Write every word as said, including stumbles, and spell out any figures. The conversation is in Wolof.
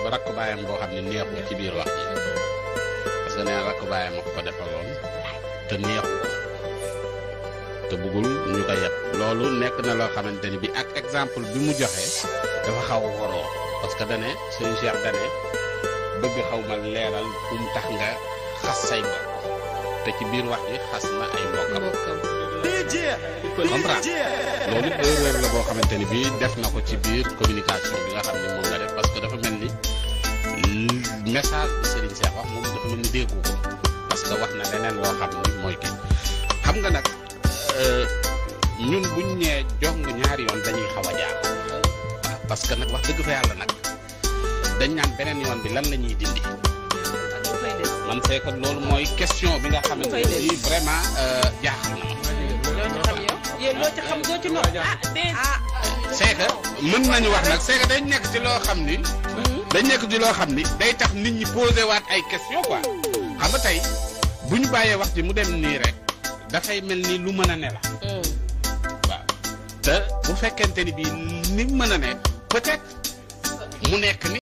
rakk baayam boo xam ne neexu ci biir wax ji parce que nee rakk baayam a ko defaloon te neexu ko te bëggul ñu ko yeb loolu nekk na loo xamante ni bi ak exemple bi mu joxe dafa xaw a waroo parce que dane Serigne Cheikh dane bëgg xaw ma leeral fu mu tax nga xas say mbokk te ci biir wax ji xas na ay mbokkam comprendre loolu erreur la boo xamante ni bii def na ko ci biir communication bi nga xam ni moom nga def parce que dafa mel ni message bi Serigne Cheikh wax moom dafa mel ni déggu ko parce que wax na leneen loo xam ni mooy kii xam nga nag ñun buñ ñee jong ñaari yoon dañuy xaw a jaar waaw parce que nag wax dëgg fa yàlla nag dañ naan beneen yoon bi lan la ñuy dindi man c'est que loolu mooy question bi nga xamante ni vraiment jaaxal na ma. loo ci xam doo ci no ah c'est que mën nañu wax nag c'est que dañ nekk ci loo xam ni. dañ nekk ci loo xam ni day tax nit ñi posé waat ay question quoi xam nga tey bu ñu bàyyee wax ji mu dem nii rek dafay mel ni lu mën a ne la. waaw te bu fekkente ni bii ni mën a ne peut-être mu nekk ni.